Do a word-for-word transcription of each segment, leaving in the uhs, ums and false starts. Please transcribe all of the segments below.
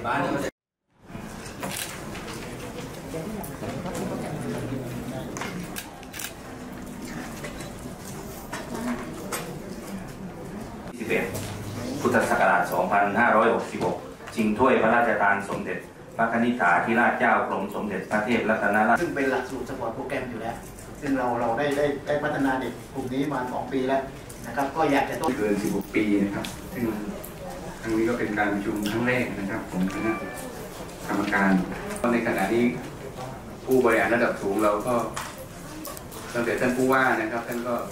บ้านนี่สิบเอ็ดพุทธศักราช สองพันห้าร้อยหกสิบหก ชิงถ้วยพระราชทานสมเด็จพระนิธิถาธิราชเจ้ากรมสมเด็จพระเทพรัตนราชซึ่งเป็นหลักสูตรสปอร์ตโปรแกรมอยู่แล้วซึ่งเราเราได้ได้ได้พัฒนาเด็กกลุ่มนี้มาสองปีแล้วนะครับก็อยากจะต้องเกินสิบหกปีนะครับซึ่งครั้งนี้ก็เป็นการประชุมครั้งแรกนะครับของคณะกรรมการในขณะนี้ผู้บริหารระดับสูงเราก็ตั้งแต่ท่านผู้ว่านะครับท่านก็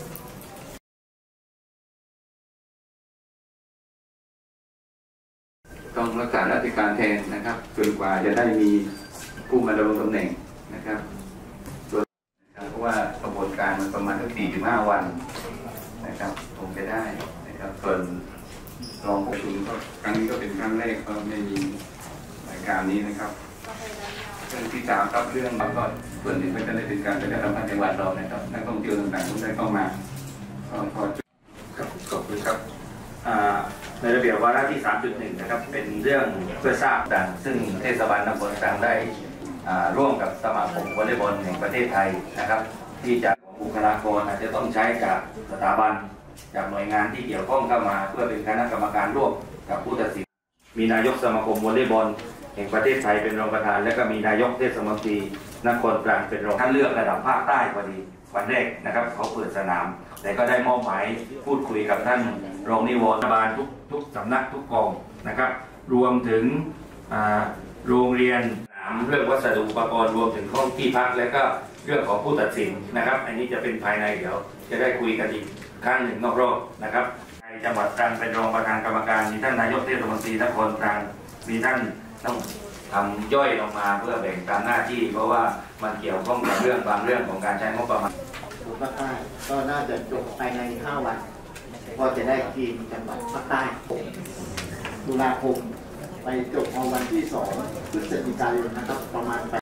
ต้องรักษาราชการแทนนะครับจนกว่าจะได้มีผู้มาดำรงตำแหน่งนะครับเพราะว่ากระบวนการมันประมาณสักสี่ถึงห้าวันนะครับคงจะได้นะครับส่วนรองประชุมก็ครั้งนี้ก็เป็นครั้งแรกก็ไม่มีรายการนี้นะครับเรื่องที่สามครับเรื่องแล้วก็ส่วนหนึ่งก็จะได้เป็นการประชาสัมพันธ์จังหวัดเรานะครับนักท่องเที่ยวต่างๆทุกท่านเข้ามาก็พอครับขอบคุณครับในระเบียบวาระที่ สามจุดหนึ่ง นะครับเป็นเรื่องเพื่อทราบดังซึ่งเทศบาลนครตรังได้ร่วมกับสมาคมวอลเลย์บอลแห่งประเทศไทยนะครับที่จะบุคลากรอาจจะต้องใช้จากสถาบันจากหน่วยงานที่เกี่ยวข้องเข้ามาเพื่อเป็นคณะกรรมการร่วมกับผู้ตัดสินมีนายกสมาคมวอลเลย์บอลแห่งประเทศไทยเป็นรองประธานและก็มีนายกเทศมนตรีนครตรังเป็นรองท่านเลือกระดับภาคใต้พอดีวันแรกนะครับเขาเปิดสนามแต่ก็ได้มอบหมายพูดคุยกับท่านรองนิวรณ์บาลทุกทุกสำนักทุกกองนะครับรวมถึงโรงเรียนสนามเรื่องวัสดุอุปกรณ์รวมถึงห้องที่พักและก็เรื่องของผู้ตัดสินนะครับอันนี้จะเป็นภายในเดี๋ยวจะได้คุยกันอีกครั้งหนึ่งนอกรอบนะครับในจังหวัดตรังเป็นรองประธานกรรมการมีท่านนายกเทศมนตรีนครตรังมีท่านต้องทำย่อยลงมาเพื่อแบ่งตามหน้าที่เพราะว่ามันเกี่ยวข้องกับเรื่องบางเรื่องของการใช้งบประมาณภาคใต้ก็น่าจะจบภายในห้าวันก็จะได้ทีมจังหวัดภาคใต้ตุลาคมไปจบเอาวันที่สองพฤศจิกายนนะครับประมาณ